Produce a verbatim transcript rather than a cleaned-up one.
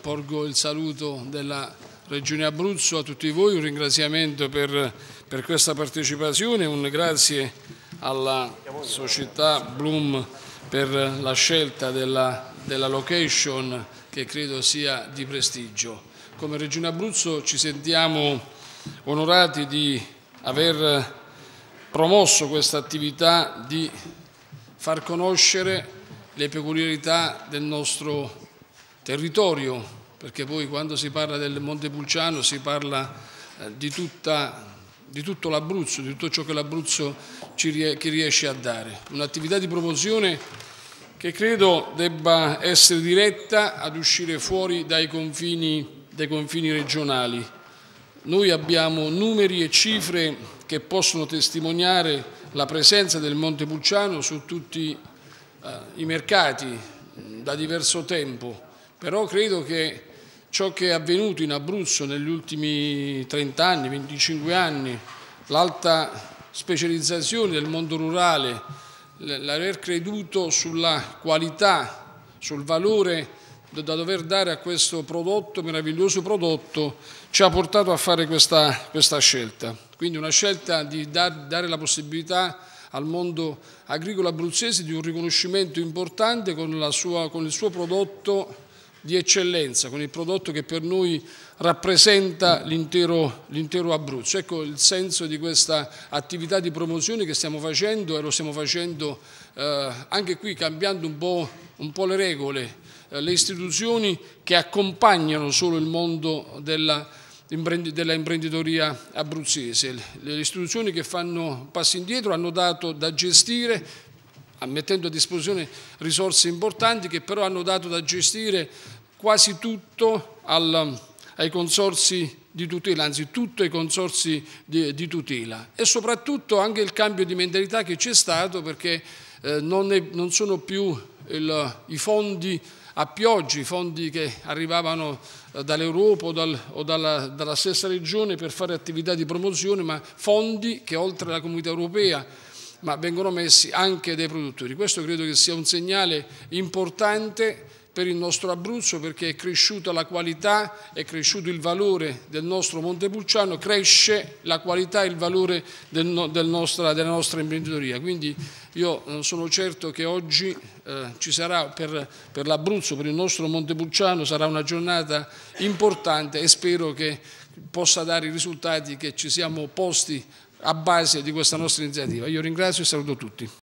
porgo il saluto della Regione Abruzzo a tutti voi, un ringraziamento per, per questa partecipazione, un grazie alla società Bloom per la scelta della, della location che credo sia di prestigio. Come Regione Abruzzo ci sentiamo onorati di aver promosso questa attività di far conoscere le peculiarità del nostro territorio, perché poi quando si parla del Montepulciano si parla eh, di, tutta, di tutto l'Abruzzo, di tutto ciò che l'Abruzzo ci riesce a dare. Un'attività di promozione che credo debba essere diretta ad uscire fuori dai confini, dai confini regionali. Noi abbiamo numeri e cifre che possono testimoniare la presenza del Montepulciano su tutti eh, i mercati da diverso tempo, però credo che ciò che è avvenuto in Abruzzo negli ultimi trenta anni, venticinque anni, l'alta specializzazione del mondo rurale, l'aver creduto sulla qualità, sul valore da dover dare a questo prodotto, meraviglioso prodotto, ci ha portato a fare questa, questa scelta. Quindi una scelta di dar, dare la possibilità al mondo agricolo abruzzese di un riconoscimento importante con, la sua, con il suo prodotto di eccellenza, con il prodotto che per noi rappresenta l'intero l'intero Abruzzo. Ecco il senso di questa attività di promozione che stiamo facendo, e lo stiamo facendo eh, anche qui cambiando un po', un po' le regole, eh, le istituzioni che accompagnano solo il mondo della, della imprenditoria abruzzese. Le istituzioni che fanno passi indietro hanno dato da gestire, mettendo a disposizione risorse importanti, che però hanno dato da gestire quasi tutto al, ai consorzi di tutela, anzi tutto ai consorzi di, di tutela, e soprattutto anche il cambio di mentalità che c'è stato, perché eh, non, è, non sono più il, i fondi a pioggia, i fondi che arrivavano dall'Europa o, dal, o dalla, dalla stessa regione per fare attività di promozione, ma fondi che oltre alla Comunità Europea ma vengono messi anche dai produttori. Questo credo che sia un segnale importante per il nostro Abruzzo, perché è cresciuta la qualità, è cresciuto il valore del nostro Montepulciano, cresce la qualità e il valore del, del nostra, della nostra imprenditoria. Quindi io sono certo che oggi eh, ci sarà per, per l'Abruzzo, per il nostro Montepulciano, sarà una giornata importante e spero che possa dare i risultati che ci siamo posti a base di questa nostra iniziativa. Io ringrazio e saluto tutti.